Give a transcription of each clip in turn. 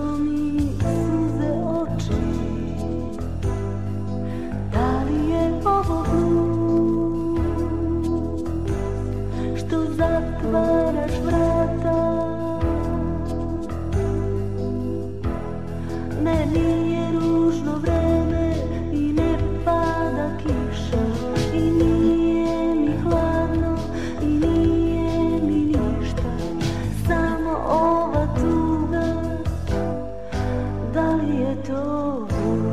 mi suze oči? Da li je ovo blues što zatvaraš vrata? Ne, nije ružno vreme i ne pada kiša i nije mi hladno i nije mi ništa, samo ova tuga. Da li je to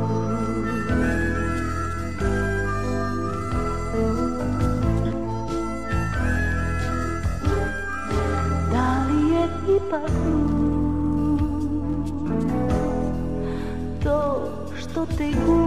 da li je ipak to što te gubi?